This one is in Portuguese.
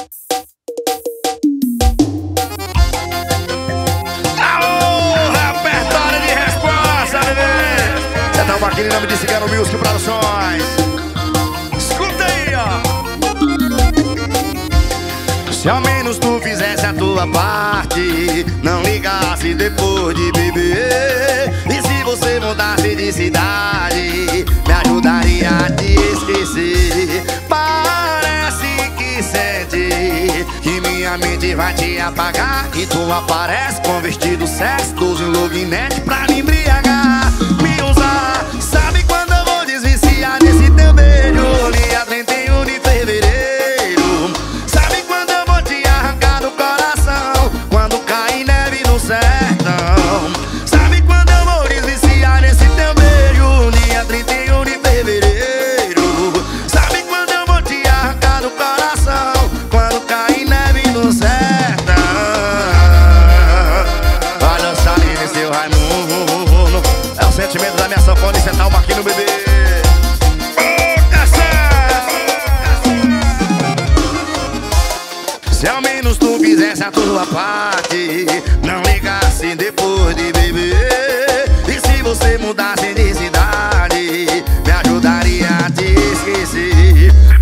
Aô, repertório de resposta, bebê. Você tá um aqui em nome de Cigano Music Produções. Escuta aí, ó. Se ao menos tu fizesse a tua parte, não ligasse depois de beber. E se você mudasse de cidade, me ajudaria a te esquecer. Parece que sente que minha mente vai te apagar, e tu aparece com vestido sexy, 12 lognet pra me embriagar, me usar. Sabe quando eu vou desviciar nesse teu beijo? Dia 31 de fevereiro. Sabe quando eu vou te arrancar do coração? Quando cai neve no sertão. Sabe quando eu vou desviciar nesse teu beijo? Dia 31 de fevereiro. Sabe quando eu vou te arrancar do coração? Quando cai neve no sertão. Olha o Saline e seu Raimundo. É o sentimento da minha sanfona e cê tá o Marquinhos, bebê. Se ao menos tu fizesse a tua parte, não ligasse depois de beber. E se você mudasse de cidade, me ajudaria a te esquecer.